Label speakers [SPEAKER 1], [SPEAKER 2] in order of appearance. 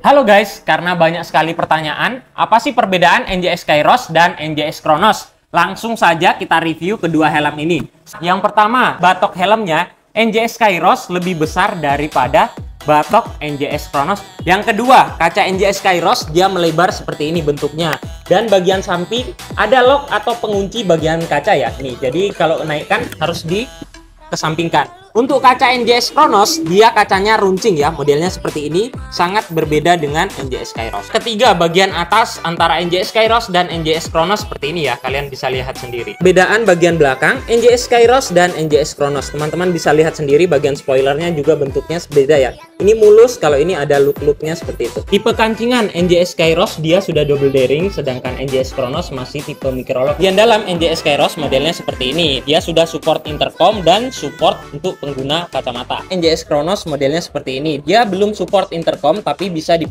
[SPEAKER 1] Halo guys, karena banyak sekali pertanyaan, apa sih perbedaan NJS Kairos dan NJS Kronos? Langsung saja kita review kedua helm ini. Yang pertama, batok helmnya NJS Kairos lebih besar daripada batok NJS Kronos. Yang kedua, kaca NJS Kairos dia melebar seperti ini bentuknya. Dan bagian samping ada lock atau pengunci bagian kaca ya. Nih, jadi kalau naikkan harus dikesampingkan. Untuk kaca NJS Kronos, dia kacanya runcing ya, modelnya seperti ini, sangat berbeda dengan NJS Kairos. Ketiga, bagian atas antara NJS Kairos dan NJS Kronos seperti ini ya, kalian bisa lihat sendiri. Bedaan bagian belakang NJS Kairos dan NJS Kronos, teman-teman bisa lihat sendiri bagian spoilernya juga bentuknya beda ya. Ini mulus, kalau ini ada look-looknya seperti itu. Tipe kancingan NJS Kairos dia sudah double bearing, sedangkan NJS Kronos masih tipe microlock. Yang dalam NJS Kairos modelnya seperti ini, dia sudah support intercom dan support untuk pengguna kacamata. NJS Kronos modelnya seperti ini, dia belum support intercom tapi bisa